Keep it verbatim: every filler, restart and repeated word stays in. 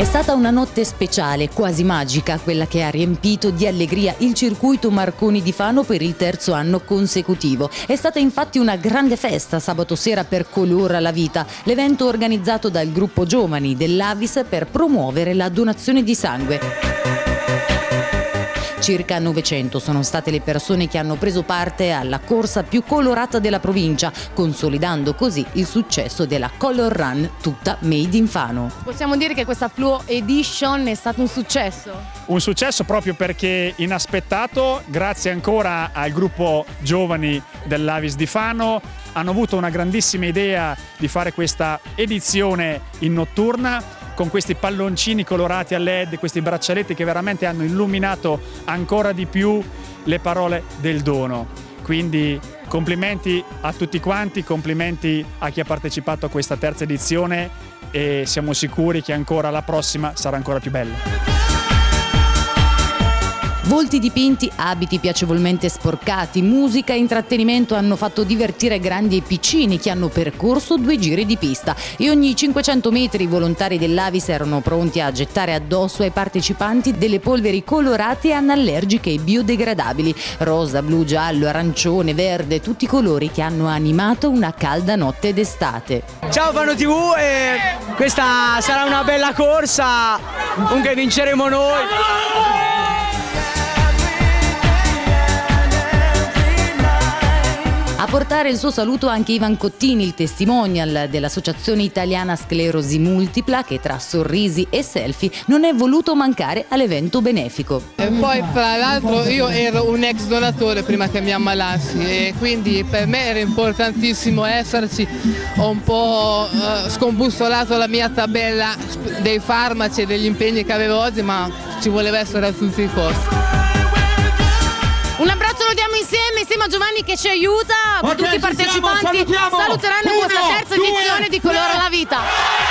È stata una notte speciale, quasi magica, quella che ha riempito di allegria il circuito Marconi di Fano per il terzo anno consecutivo. È stata infatti una grande festa sabato sera per Colora la Vita, l'evento organizzato dal gruppo giovani dell'Avis per promuovere la donazione di sangue. Circa novecento sono state le persone che hanno preso parte alla corsa più colorata della provincia, consolidando così il successo della Color Run tutta made in Fano. Possiamo dire che questa Fluo Edition è stato un successo? Un successo proprio perché inaspettato, grazie ancora al gruppo giovani dell'Avis di Fano. Hanno avuto una grandissima idea di fare questa edizione in notturna con questi palloncini colorati a led, questi braccialetti che veramente hanno illuminato ancora di più le parole del dono. Quindi complimenti a tutti quanti, complimenti a chi ha partecipato a questa terza edizione e siamo sicuri che ancora la prossima sarà ancora più bella. Volti dipinti, abiti piacevolmente sporcati, musica e intrattenimento hanno fatto divertire grandi e piccini che hanno percorso due giri di pista e ogni cinquecento metri i volontari dell'Avis erano pronti a gettare addosso ai partecipanti delle polveri colorate e anallergiche e biodegradabili. Rosa, blu, giallo, arancione, verde, tutti i colori che hanno animato una calda notte d'estate. Ciao Fano tivù, eh, questa sarà una bella corsa, comunque vinceremo noi. A portare il suo saluto anche Ivan Cottini, il testimonial dell'Associazione Italiana Sclerosi Multipla, che tra sorrisi e selfie non è voluto mancare all'evento benefico. E poi fra l'altro io ero un ex donatore prima che mi ammalassi e quindi per me era importantissimo esserci. Ho un po' uh, scombussolato la mia tabella dei farmaci e degli impegni che avevo oggi, ma ci voleva essere a tutti i costi. Un abbraccio lo diamo insieme, insieme a Giovanni che ci aiuta, Okay, tutti i partecipanti siamo, saluteranno Uno, questa terza due, edizione di Colora la Vita.